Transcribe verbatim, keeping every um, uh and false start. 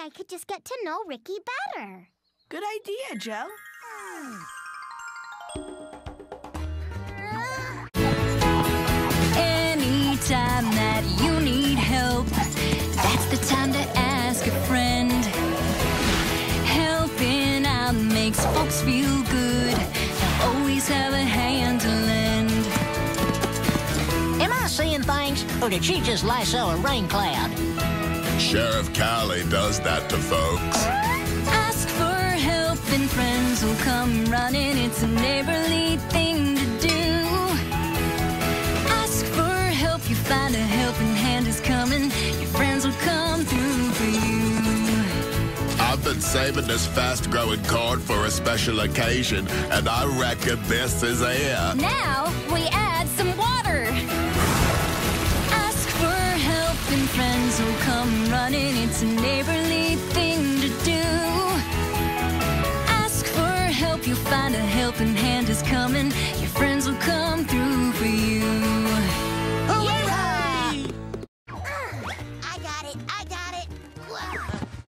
I could just get to know Ricky better. Good idea, Joe. Anytime that you need help, that's the time to ask a friend. Helping out makes folks feel good. They'll always have a hand to lend. Am I seeing things, or did she just lasso a rain cloud? Sheriff Callie does that to folks. Ask for help and friends will come running. It's a neighborly thing to do. Ask for help, you find a helping hand is coming. Your friends will come through for you. I've been saving this fast-growing corn for a special occasion, and I reckon this is it. Now we add some water. Ask for help and friends will come running. It's a neighborly thing to do. Ask for help, you'll find a helping hand is coming. Your friends